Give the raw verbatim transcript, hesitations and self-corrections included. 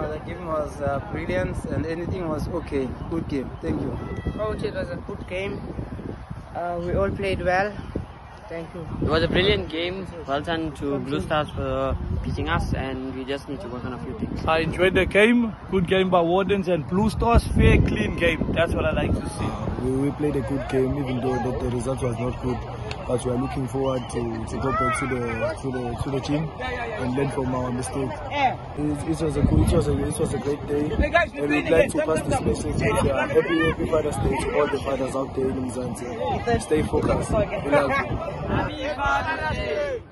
the game was uh, brilliant and anything was okay. Good game. Thank you. Coach, it was a good game. Uh, we all played well. Thank you. It was a brilliant game. Well done to Blue Stars for beating us, and we just need to work on a few things. I enjoyed the game. Good game by Wardens and Blue Stars. Fair, clean game. That's what I like to see. We, we played a good game, even though the, the result was not good. But we are looking forward to, to go back to the to the to the team and learn from our mistake. It, it was a good, it was a it was a great day, and we'd like to pass this message. Uh, happy Happy Father's Day to all the fathers out there in Mzansi. Stay focused. We love you. Happy Father's Day.